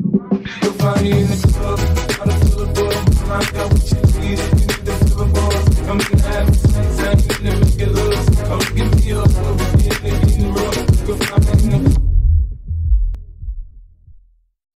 You'll find me in the club, bottle full of bug. I got what you need, if you need to fill a ball. I'm in the habit, sex, I ain't in the make it love. I'm gonna give me a hug, we're getting it in the rug. You'll find me in the